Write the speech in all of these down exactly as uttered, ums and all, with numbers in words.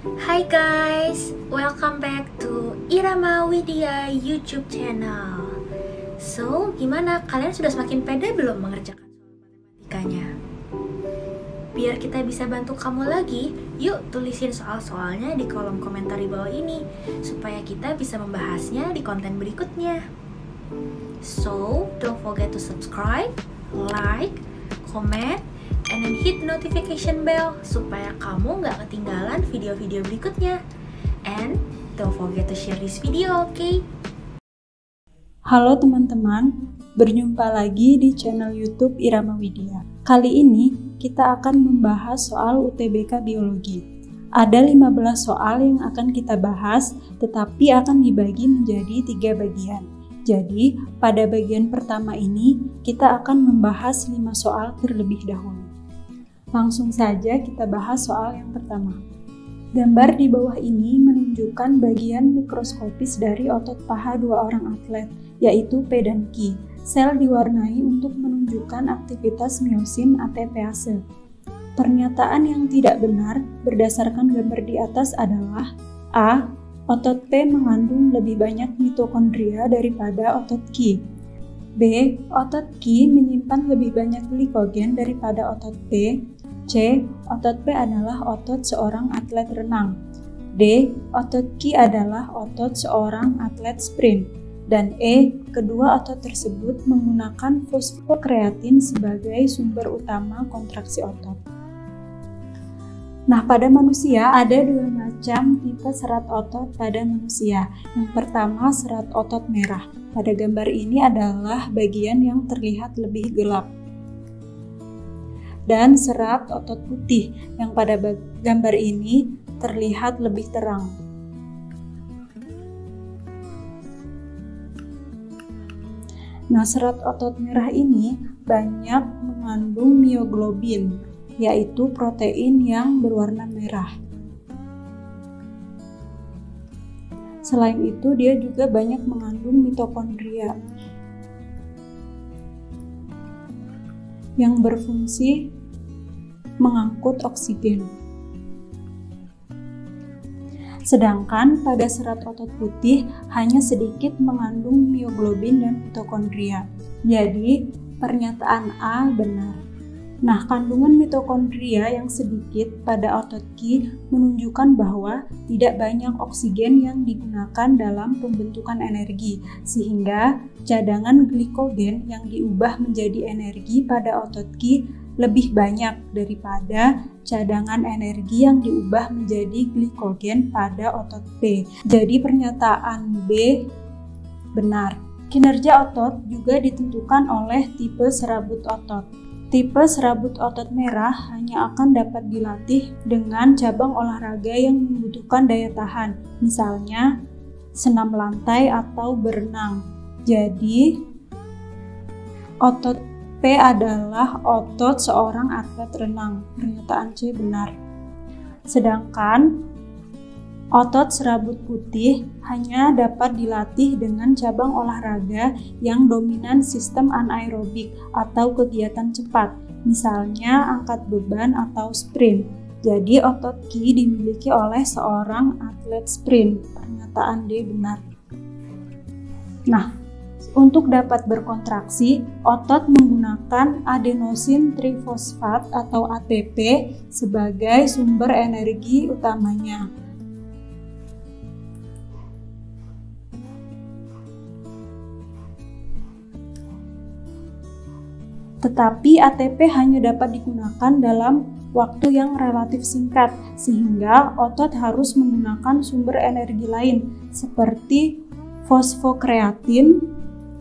Hai guys, welcome back to Irama Widya YouTube channel. So, gimana? Kalian sudah semakin pede belum mengerjakan soal matematikanya? Biar kita bisa bantu kamu lagi, yuk tulisin soal-soalnya di kolom komentar di bawah ini, supaya kita bisa membahasnya di konten berikutnya. So, don't forget to subscribe, like, comment, and then hit notification bell supaya kamu nggak ketinggalan video-video berikutnya. And don't forget to share this video, oke? Okay? Halo teman-teman, berjumpa lagi di channel YouTube Irama Widya. Kali ini kita akan membahas soal U T B K Biologi. Ada lima belas soal yang akan kita bahas, tetapi akan dibagi menjadi tiga bagian. Jadi, pada bagian pertama ini kita akan membahas lima soal terlebih dahulu. Langsung saja kita bahas soal yang pertama. Gambar di bawah ini menunjukkan bagian mikroskopis dari otot paha dua orang atlet, yaitu P dan Q. Sel diwarnai untuk menunjukkan aktivitas miosin A T P-ase. Pernyataan yang tidak benar berdasarkan gambar di atas adalah A. Otot P mengandung lebih banyak mitokondria daripada otot Q. B. Otot Q menyimpan lebih banyak glikogen daripada otot P. C. Otot P adalah otot seorang atlet renang. D. Otot Q adalah otot seorang atlet sprint. Dan E. Kedua otot tersebut menggunakan fosfokreatin sebagai sumber utama kontraksi otot. Nah, pada manusia ada dua macam tipe serat otot pada manusia. Yang pertama, serat otot merah. Pada gambar ini adalah bagian yang terlihat lebih gelap. Dan serat otot putih yang pada gambar ini terlihat lebih terang. Nah, serat otot merah ini banyak mengandung mioglobin, yaitu protein yang berwarna merah. Selain itu, dia juga banyak mengandung mitokondria yang berfungsi mengangkut oksigen. Sedangkan pada serat otot putih hanya sedikit mengandung mioglobin dan mitokondria. Jadi, pernyataan A benar. Nah, kandungan mitokondria yang sedikit pada otot Q menunjukkan bahwa tidak banyak oksigen yang digunakan dalam pembentukan energi, sehingga cadangan glikogen yang diubah menjadi energi pada otot Q lebih banyak daripada cadangan energi yang diubah menjadi glikogen pada otot P. Jadi pernyataan B benar. Kinerja otot juga ditentukan oleh tipe serabut otot. Tipe serabut otot merah hanya akan dapat dilatih dengan cabang olahraga yang membutuhkan daya tahan, misalnya senam lantai atau berenang. Jadi, otot P adalah otot seorang atlet renang. Pernyataan C benar. Sedangkan otot serabut putih hanya dapat dilatih dengan cabang olahraga yang dominan sistem anaerobik atau kegiatan cepat, misalnya angkat beban atau sprint. Jadi otot Q dimiliki oleh seorang atlet sprint. Pernyataan D benar. Nah, untuk dapat berkontraksi, otot menggunakan adenosin trifosfat atau A T P sebagai sumber energi utamanya. Tetapi A T P hanya dapat digunakan dalam waktu yang relatif singkat, sehingga otot harus menggunakan sumber energi lain seperti fosfokreatin,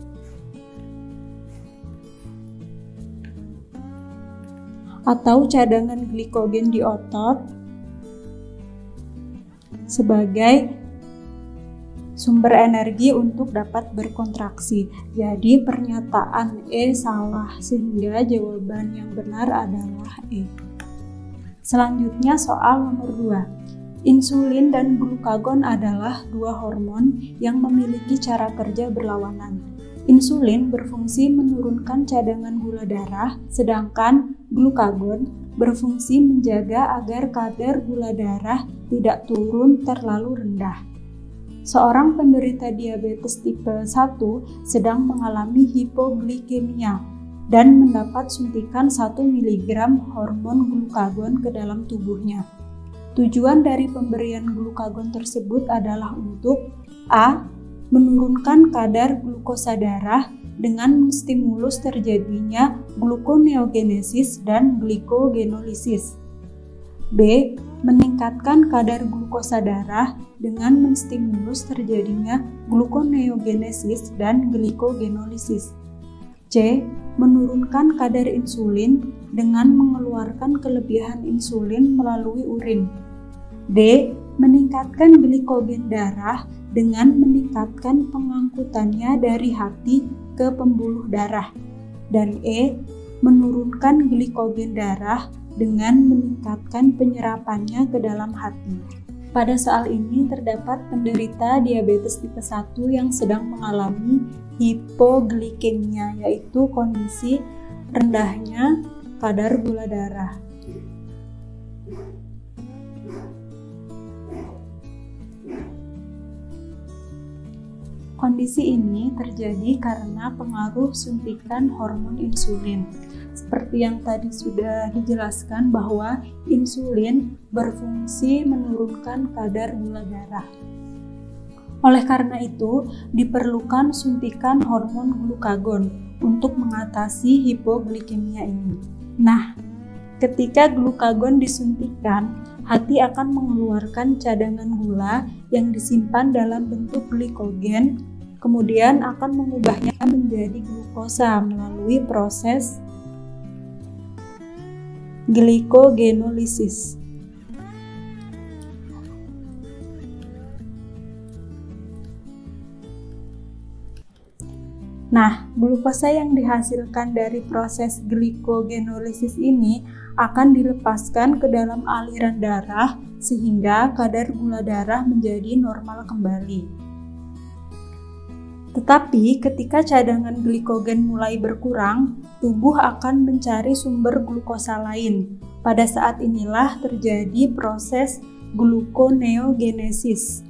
atau cadangan glikogen di otot sebagai sumber energi untuk dapat berkontraksi. Jadi pernyataan E salah, sehingga jawaban yang benar adalah E. Selanjutnya soal nomor dua. Insulin dan glukagon adalah dua hormon yang memiliki cara kerja berlawanan. Insulin berfungsi menurunkan cadangan gula darah, sedangkan glukagon berfungsi menjaga agar kadar gula darah tidak turun terlalu rendah. Seorang penderita diabetes tipe satu sedang mengalami hipoglikemia dan mendapat suntikan satu miligram hormon glukagon ke dalam tubuhnya. Tujuan dari pemberian glukagon tersebut adalah untuk A. menurunkan kadar glukosa darah dengan menstimulus terjadinya gluconeogenesis dan glicogenolisis. B. meningkatkan kadar glukosa darah dengan menstimulus terjadinya gluconeogenesis dan glicogenolisis. C. menurunkan kadar insulin dengan mengeluarkan kelebihan insulin melalui urin. D. meningkatkan glikogen darah dengan meningkatkan pengangkutannya dari hati ke pembuluh darah. Dan E. menurunkan glikogen darah dengan meningkatkan penyerapannya ke dalam hati. Pada soal ini terdapat penderita diabetes tipe satu yang sedang mengalami hipoglikemia, yaitu kondisi rendahnya kadar gula darah. Kondisi ini terjadi karena pengaruh suntikan hormon insulin. Seperti yang tadi sudah dijelaskan bahwa insulin berfungsi menurunkan kadar gula darah. Oleh karena itu, diperlukan suntikan hormon glukagon untuk mengatasi hipoglikemia ini. Nah, ketika glukagon disuntikan, hati akan mengeluarkan cadangan gula yang disimpan dalam bentuk glikogen, kemudian akan mengubahnya menjadi glukosa melalui proses glikogenolisis. Nah, glukosa yang dihasilkan dari proses glikogenolisis ini akan dilepaskan ke dalam aliran darah sehingga kadar gula darah menjadi normal kembali. Tetapi ketika cadangan glikogen mulai berkurang, tubuh akan mencari sumber glukosa lain. Pada saat inilah terjadi proses gluconeogenesis.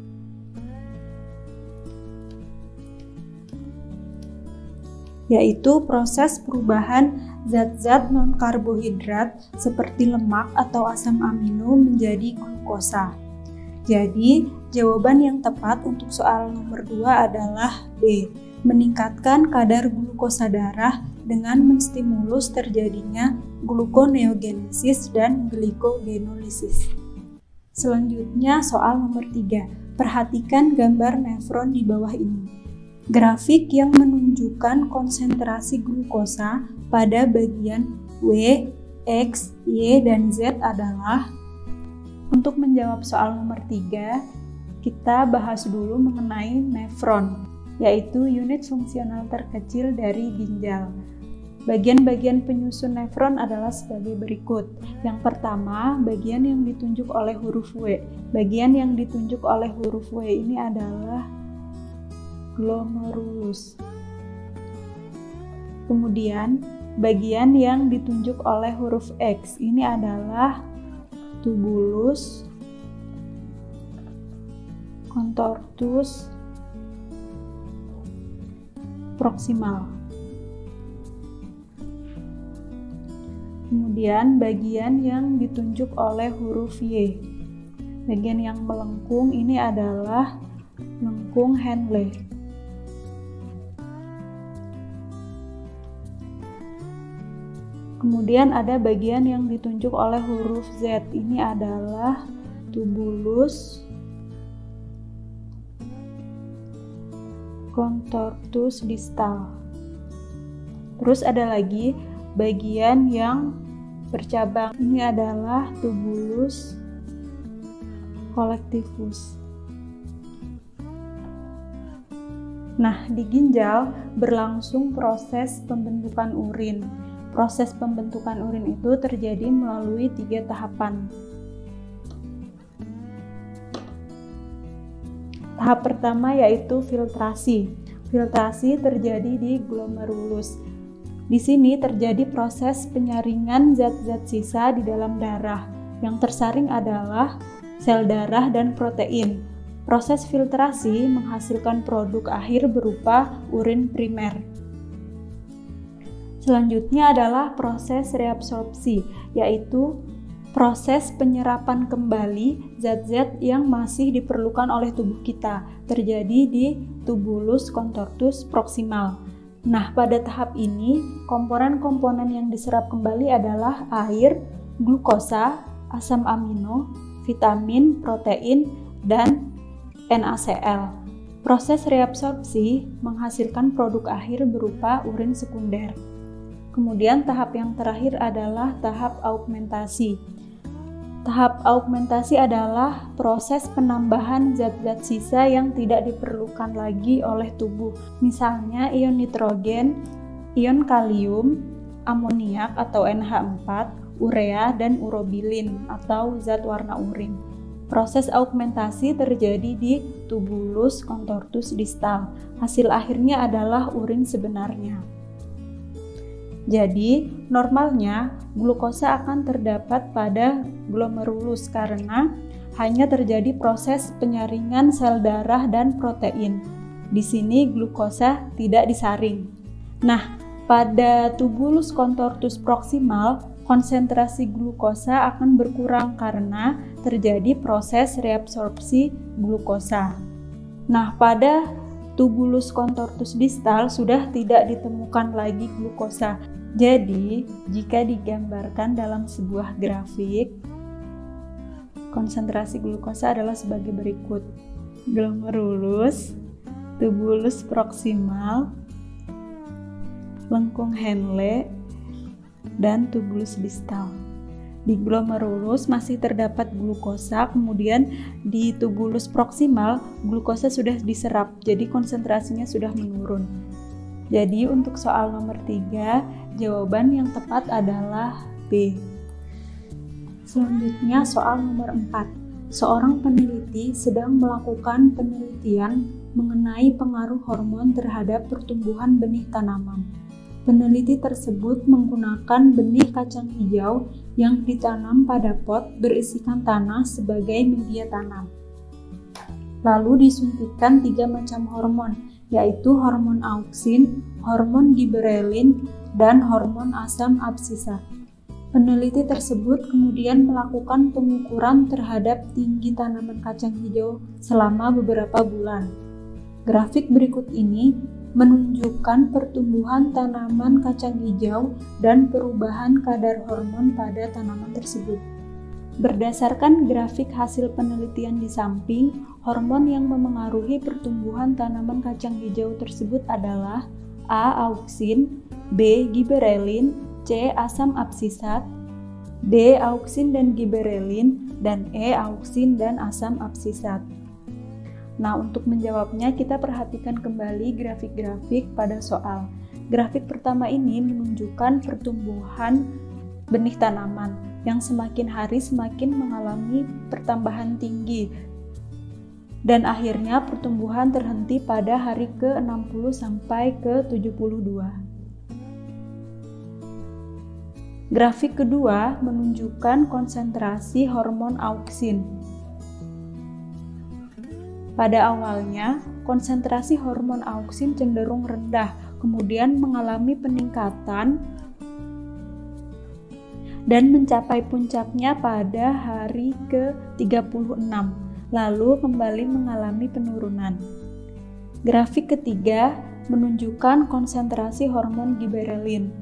Yaitu proses perubahan zat-zat non-karbohidrat seperti lemak atau asam amino menjadi glukosa. Jadi, jawaban yang tepat untuk soal nomor dua adalah B. Meningkatkan kadar glukosa darah dengan menstimulus terjadinya gluconeogenesis dan glikogenolisis. Selanjutnya soal nomor tiga. Perhatikan gambar nefron di bawah ini. Grafik yang menunjukkan konsentrasi glukosa pada bagian W, X, Y, dan Z adalah. Untuk menjawab soal nomor tiga, kita bahas dulu mengenai nefron, yaitu unit fungsional terkecil dari ginjal. Bagian-bagian penyusun nefron adalah sebagai berikut. Yang pertama, bagian yang ditunjuk oleh huruf W. Bagian yang ditunjuk oleh huruf W ini adalah glomerulus. Kemudian, bagian yang ditunjuk oleh huruf X ini adalah tubulus, contortus, proximal. Kemudian bagian yang ditunjuk oleh huruf Y. Bagian yang melengkung ini adalah lengkung Henle. Kemudian ada bagian yang ditunjuk oleh huruf Z. Ini adalah tubulus, contortus distal. Terus ada lagi bagian yang bercabang. Ini adalah tubulus collectivus. Nah, di ginjal berlangsung proses pembentukan urin. Proses pembentukan urin itu terjadi melalui tiga tahapan. Tahap pertama yaitu filtrasi. Filtrasi terjadi di glomerulus. Di sini terjadi proses penyaringan zat-zat sisa di dalam darah. Yang tersaring adalah sel darah dan protein. Proses filtrasi menghasilkan produk akhir berupa urin primer. Selanjutnya adalah proses reabsorpsi, yaitu proses penyerapan kembali zat-zat yang masih diperlukan oleh tubuh kita, terjadi di tubulus contortus proximal. Nah, pada tahap ini, komponen-komponen yang diserap kembali adalah air, glukosa, asam amino, vitamin, protein, dan NaCl. Proses reabsorpsi menghasilkan produk akhir berupa urin sekunder. Kemudian tahap yang terakhir adalah tahap augmentasi. Tahap augmentasi adalah proses penambahan zat-zat sisa yang tidak diperlukan lagi oleh tubuh, misalnya ion nitrogen, ion kalium, amoniak atau N H empat, urea, dan urobilin atau zat warna urin. Proses augmentasi terjadi di tubulus contortus distal. Hasil akhirnya adalah urin sebenarnya. Jadi, normalnya glukosa akan terdapat pada glomerulus karena hanya terjadi proses penyaringan sel darah dan protein. Di sini glukosa tidak disaring. Nah, pada tubulus contortus proximal, konsentrasi glukosa akan berkurang karena terjadi proses reabsorpsi glukosa. Nah, pada tubulus contortus distal sudah tidak ditemukan lagi glukosa. Jadi, jika digambarkan dalam sebuah grafik, konsentrasi glukosa adalah sebagai berikut: glomerulus, tubulus proximal, lengkung Henle, dan tubulus distal. Di glomerulus masih terdapat glukosa, kemudian di tubulus proximal glukosa sudah diserap, jadi konsentrasinya sudah menurun. Jadi untuk soal nomor tiga, jawaban yang tepat adalah B. Selanjutnya soal nomor empat. Seorang peneliti sedang melakukan penelitian mengenai pengaruh hormon terhadap pertumbuhan benih tanaman. Peneliti tersebut menggunakan benih kacang hijau yang ditanam pada pot berisikan tanah sebagai media tanam. Lalu disuntikkan tiga macam hormon, yaitu hormon auksin, hormon giberelin, dan hormon asam absisat. Peneliti tersebut kemudian melakukan pengukuran terhadap tinggi tanaman kacang hijau selama beberapa bulan. Grafik berikut ini menunjukkan pertumbuhan tanaman kacang hijau dan perubahan kadar hormon pada tanaman tersebut. Berdasarkan grafik hasil penelitian di samping, hormon yang memengaruhi pertumbuhan tanaman kacang hijau tersebut adalah A. auksin, B. giberelin, C. asam absisat, D. auksin dan giberelin, dan E. auksin dan asam absisat. Nah, untuk menjawabnya kita perhatikan kembali grafik-grafik pada soal. Grafik pertama ini menunjukkan pertumbuhan benih tanaman yang semakin hari semakin mengalami pertambahan tinggi dan akhirnya pertumbuhan terhenti pada hari ke enam puluh sampai ke tujuh puluh dua. Grafik kedua menunjukkan konsentrasi hormon auksin. Pada awalnya, konsentrasi hormon auksin cenderung rendah, kemudian mengalami peningkatan dan mencapai puncaknya pada hari ke tiga puluh enam, lalu kembali mengalami penurunan. Grafik ketiga menunjukkan konsentrasi hormon giberelin.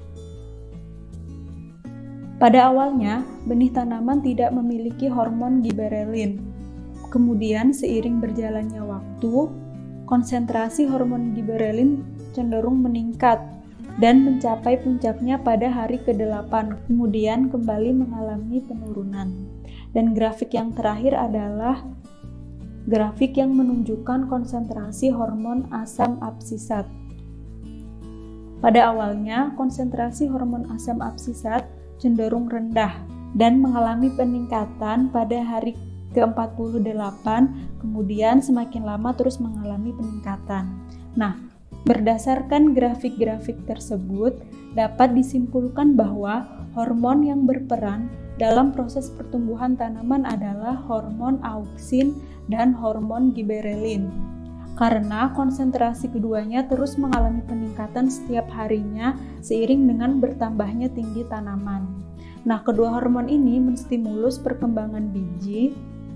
Pada awalnya, benih tanaman tidak memiliki hormon giberelin. Kemudian, seiring berjalannya waktu, konsentrasi hormon giberelin cenderung meningkat dan mencapai puncaknya pada hari ke delapan, kemudian kembali mengalami penurunan. Dan grafik yang terakhir adalah grafik yang menunjukkan konsentrasi hormon asam absisat. Pada awalnya, konsentrasi hormon asam absisat cenderung rendah dan mengalami peningkatan pada hari ke empat puluh delapan, kemudian semakin lama terus mengalami peningkatan. Nah, berdasarkan grafik-grafik tersebut, dapat disimpulkan bahwa hormon yang berperan dalam proses pertumbuhan tanaman adalah hormon auksin dan hormon giberelin. Karena konsentrasi keduanya terus mengalami peningkatan setiap harinya seiring dengan bertambahnya tinggi tanaman. Nah, kedua hormon ini menstimulus perkembangan biji,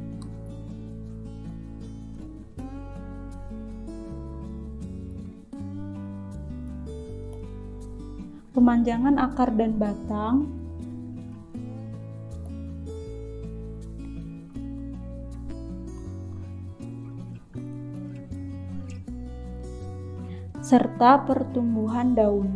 pemanjangan akar dan batang, serta pertumbuhan daun.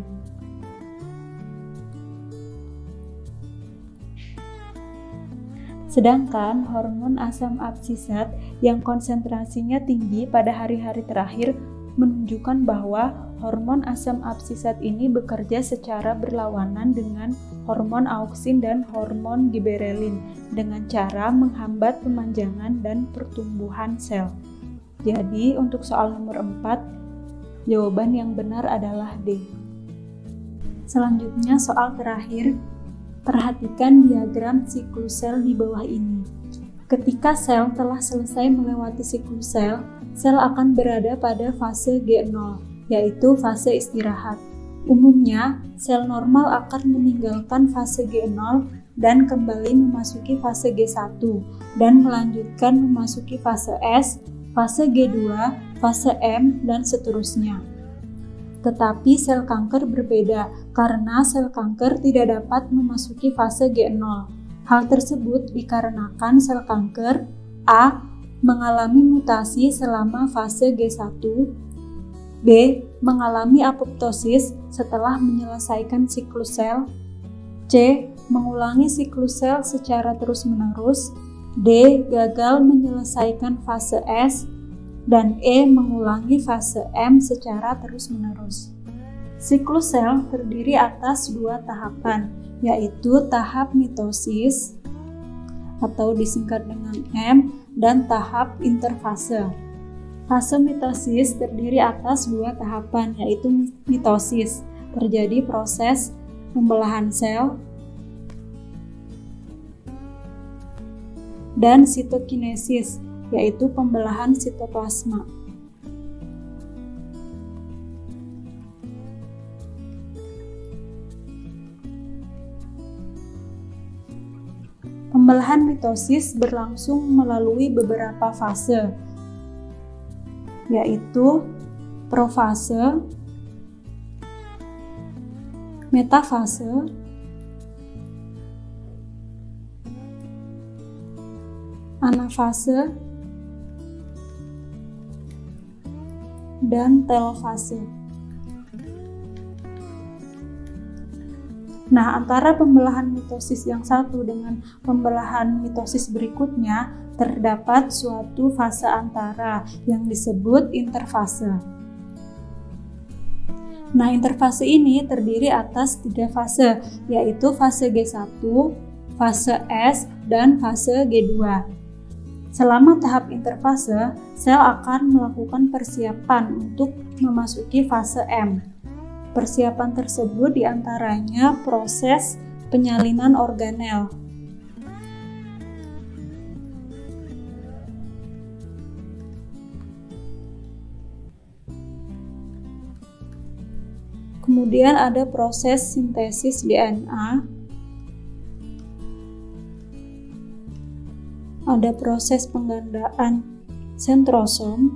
Sedangkan hormon asam absisat yang konsentrasinya tinggi pada hari-hari terakhir menunjukkan bahwa hormon asam absisat ini bekerja secara berlawanan dengan hormon auksin dan hormon giberelin dengan cara menghambat pemanjangan dan pertumbuhan sel. Jadi untuk soal nomor empat, jawaban yang benar adalah D. Selanjutnya soal terakhir, perhatikan diagram siklus sel di bawah ini. Ketika sel telah selesai melewati siklus sel, sel akan berada pada fase G nol, yaitu fase istirahat. Umumnya, sel normal akan meninggalkan fase G nol dan kembali memasuki fase G satu dan melanjutkan memasuki fase S, fase G dua, fase M, dan seterusnya. Tetapi sel kanker berbeda karena sel kanker tidak dapat memasuki fase G nol. Hal tersebut dikarenakan sel kanker A. mengalami mutasi selama fase G satu, B. mengalami apoptosis setelah menyelesaikan siklus sel, C. mengulangi siklus sel secara terus-menerus, D. gagal menyelesaikan fase S, dan E. mengulangi fase M secara terus-menerus. Siklus sel terdiri atas dua tahapan, yaitu tahap mitosis atau disingkat dengan M dan tahap interfase. Fase mitosis terdiri atas dua tahapan, yaitu mitosis, terjadi proses pembelahan sel, dan sitokinesis, yaitu pembelahan sitoplasma. Pembelahan mitosis berlangsung melalui beberapa fase, yaitu profase, metafase, anafase, dan telofase. Nah, antara pembelahan mitosis yang satu dengan pembelahan mitosis berikutnya terdapat suatu fase antara yang disebut interfase. Nah, interfase ini terdiri atas tiga fase, yaitu fase G satu, fase S, dan fase G dua. Selama tahap interfase, sel akan melakukan persiapan untuk memasuki fase M. Persiapan tersebut diantaranya proses penyalinan organel. Kemudian ada proses sintesis D N A, ada proses penggandaan sentrosom,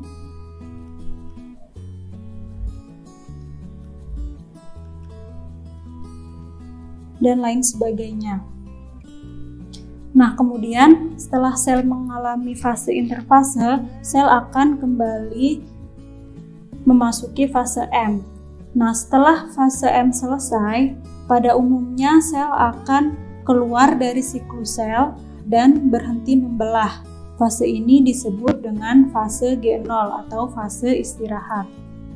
dan lain sebagainya. Nah, kemudian setelah sel mengalami fase interfase, sel akan kembali memasuki fase M. Nah, setelah fase M selesai, pada umumnya sel akan keluar dari siklus sel dan berhenti membelah. Fase ini disebut dengan fase G nol atau fase istirahat.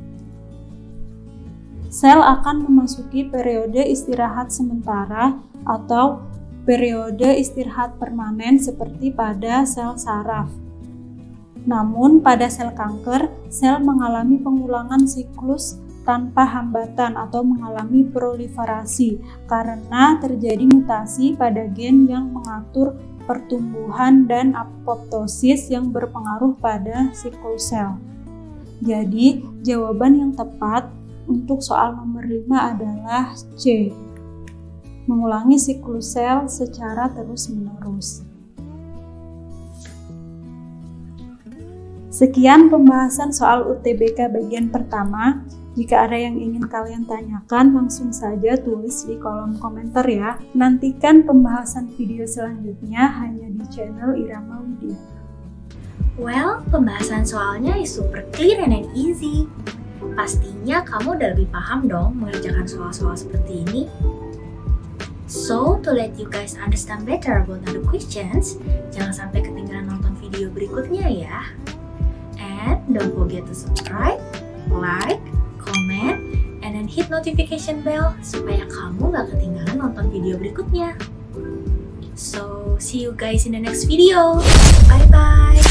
Sel akan memasuki periode istirahat sementara atau periode istirahat permanen seperti pada sel saraf. Namun pada sel kanker, sel mengalami pengulangan siklus tanpa hambatan atau mengalami proliferasi karena terjadi mutasi pada gen yang mengatur pertumbuhan dan apoptosis yang berpengaruh pada sickle cell. Jadi, jawaban yang tepat untuk soal nomor lima adalah C. Mengulangi siklus sel secara terus-menerus. Sekian pembahasan soal U T B K bagian pertama. Jika ada yang ingin kalian tanyakan, langsung saja tulis di kolom komentar ya. Nantikan pembahasan video selanjutnya hanya di channel Irama Widya. Well, pembahasan soalnya is super clear and easy. Pastinya kamu udah lebih paham dong mengerjakan soal-soal seperti ini. So, to let you guys understand better about the questions, jangan sampai ketinggalan nonton video berikutnya ya. And don't forget to subscribe, like, comment, and then hit notification bell supaya kamu gak ketinggalan nonton video berikutnya. So, see you guys in the next video. Bye-bye!